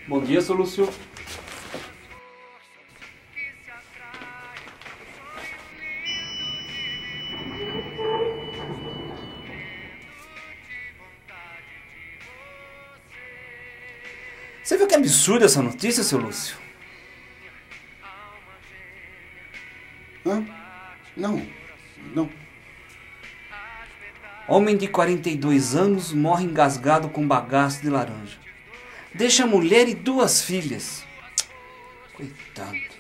Bom dia, seu Lúcio. Você viu que absurda essa notícia, seu Lúcio? Hã? Não. Homem de 42 anos morre engasgado com bagaço de laranja. Deixa a mulher e 2 filhas. Coitado.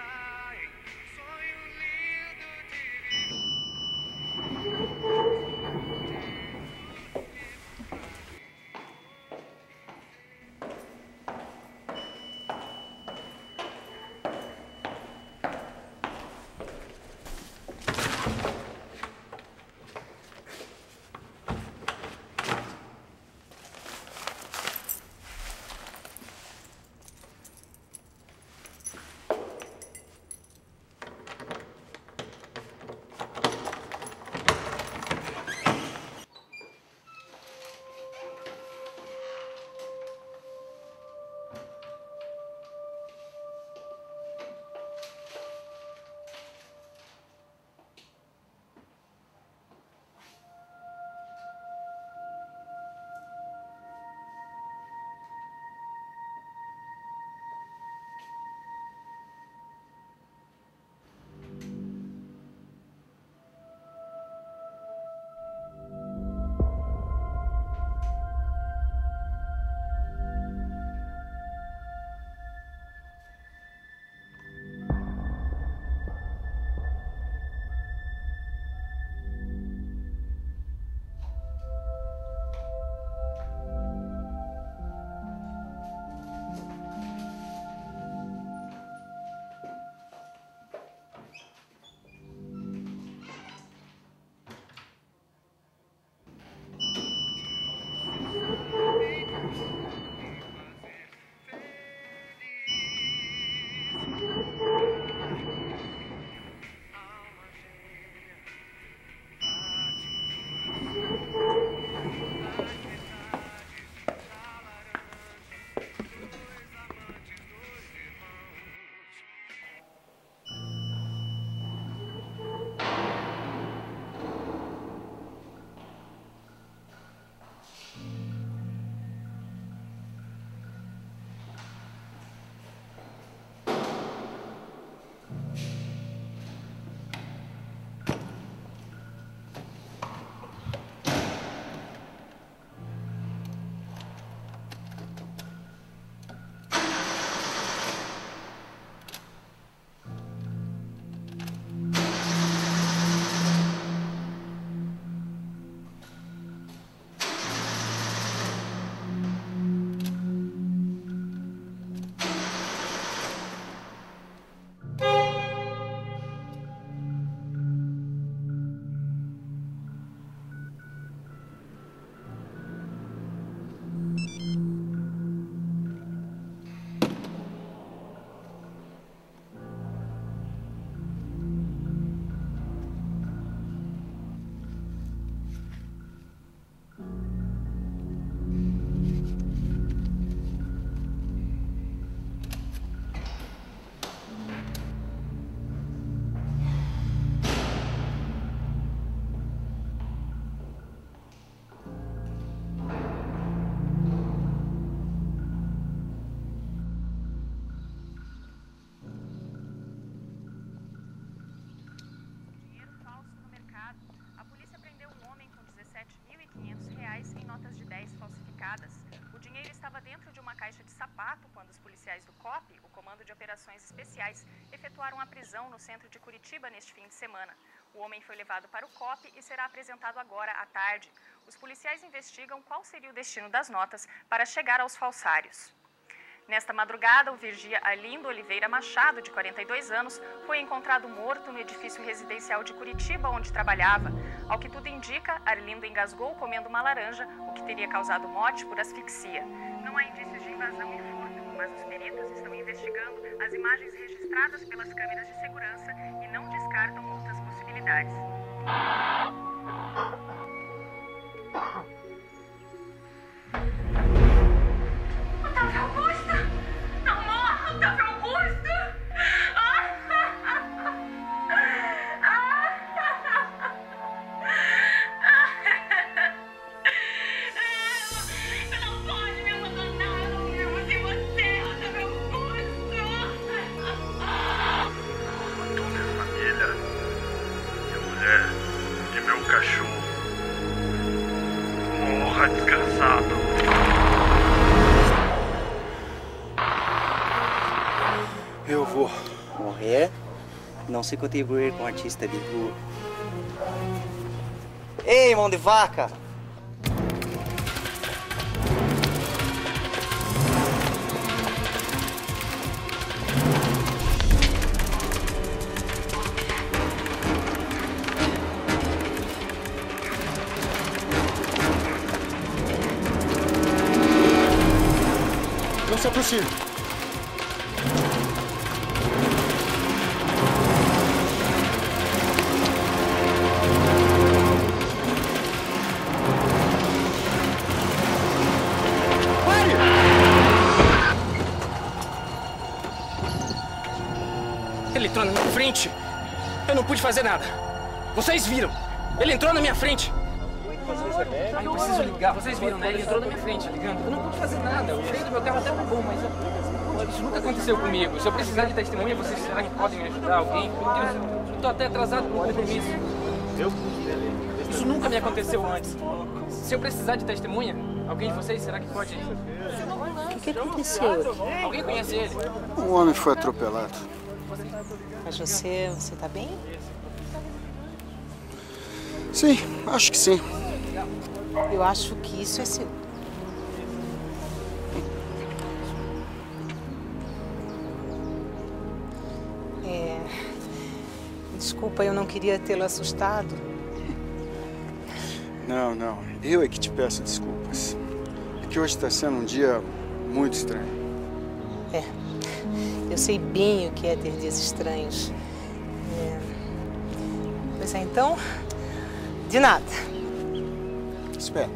O dinheiro estava dentro de uma caixa de sapato quando os policiais do COP, o Comando de Operações Especiais, efetuaram a prisão no centro de Curitiba neste fim de semana. O homem foi levado para o COP e será apresentado agora à tarde. Os policiais investigam qual seria o destino das notas para chegar aos falsários. Nesta madrugada, o vigia Arlindo Oliveira Machado, de 42 anos, foi encontrado morto no edifício residencial de Curitiba, onde trabalhava. Ao que tudo indica, Arlindo engasgou comendo uma laranja, o que teria causado morte por asfixia. Não há indícios de invasão e furto, mas os peritos estão investigando as imagens registradas pelas câmeras de segurança e não descartam outras possibilidades. Otávio Augusta! Porra, desgraçado. Eu vou. Morrer? Não se contribuir com artista de rua. Ei, mão de vaca! Não se aproxime. Ele entrou na minha frente. Eu não pude fazer nada. Vocês viram. Ele entrou na minha frente. Ai, eu preciso ligar. Vocês viram, né? Ele entrou na minha frente, ligando. Eu não pude fazer nada. O freio do meu carro até tá bom, mas isso nunca aconteceu comigo. Se eu precisar de testemunha, vocês será que podem me ajudar? Alguém? Eu tô até atrasado com o compromisso. Isso nunca me aconteceu antes. Se eu precisar de testemunha, alguém de vocês, será que pode? O que aconteceu? Alguém conhece ele? Um homem foi atropelado. Mas você tá bem? Sim, acho que sim. Eu acho que isso é seu. Desculpa, eu não queria tê-lo assustado. Não. Eu é que te peço desculpas. É que hoje está sendo um dia muito estranho. Eu sei bem o que é ter dias estranhos. Pois é, então, de nada. Espera.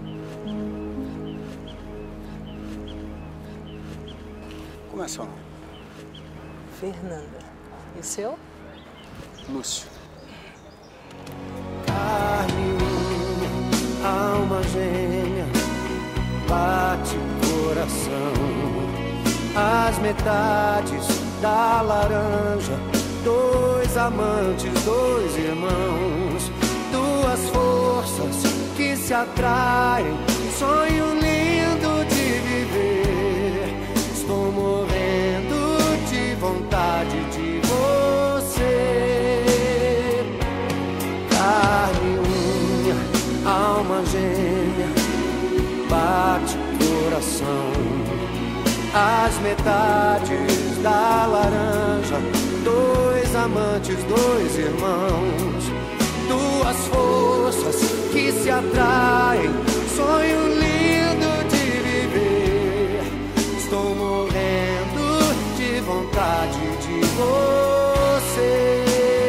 Como é seu nome? Fernanda. E o seu? Lúcio. Carne, alma gêmea, bate coração. As metades da laranja, dois amantes, dois irmãos, duas forças que se atraem, um sonho lindo de viver. Estou morrendo de vontade de você. Carne, unha, alma gêmea, bate coração. As metades da laranja, dois amantes, dois irmãos, duas forças que se atraem, sonho lindo de viver. Estou morrendo de vontade de você.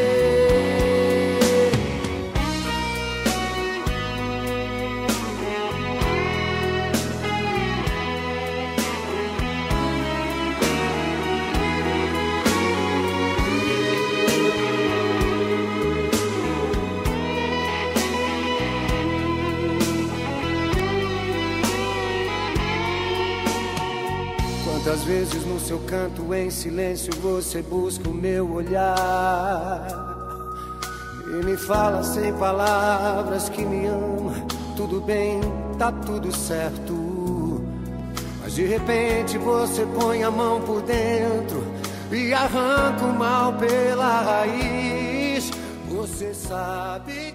Quantas vezes no seu canto em silêncio você busca o meu olhar e me fala sem palavras que me ama. Tudo bem, tá tudo certo, mas de repente você põe a mão por dentro e arranca o mal pela raiz. Você sabe